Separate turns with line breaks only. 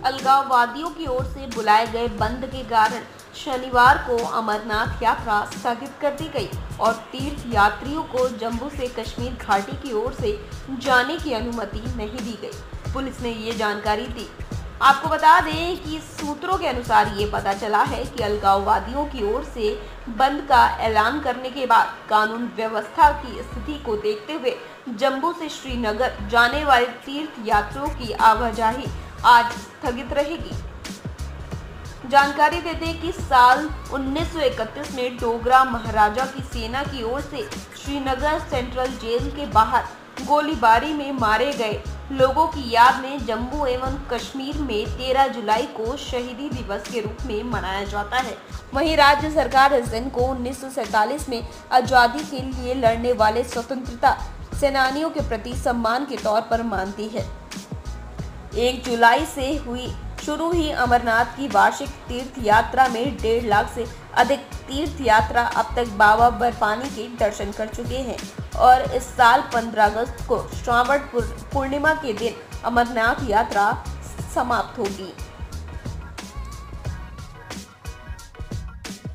अलगाववादियों की ओर से बुलाए गए बंद के कारण शनिवार को अमरनाथ यात्रा स्थगित कर दी गई और तीर्थ यात्रियों को जम्मू से कश्मीर घाटी की ओर से जाने की अनुमति नहीं दी गई। पुलिस ने ये जानकारी दी। आपको बता दें कि सूत्रों के अनुसार ये पता चला है कि अलगाववादियों की ओर से बंद का ऐलान करने के बाद कानून व्यवस्था की स्थिति को देखते हुए जम्मू से श्रीनगर जाने वाले तीर्थ यात्रियों की आवाजाही आज स्थगित रहेगी। जानकारी देते हैं कि साल 1931 में डोगरा महाराजा की सेना की ओर से श्रीनगर सेंट्रल जेल के बाहर गोलीबारी में मारे गए लोगों की याद में जम्मू एवं कश्मीर में 13 जुलाई को शहीदी दिवस के रूप में मनाया जाता है। वहीं राज्य सरकार इस दिन को 1947 में आजादी के लिए लड़ने वाले स्वतंत्रता सेनानियों के प्रति सम्मान के तौर पर मानती है। 1 जुलाई से शुरू हुई अमरनाथ की वार्षिक तीर्थ यात्रा में 1.5 लाख से अधिक तीर्थ यात्रा अब तक बाबा बर्फानी के दर्शन कर चुके हैं और इस साल 15 अगस्त को श्रावण पूर्णिमा के दिन अमरनाथ यात्रा समाप्त होगी।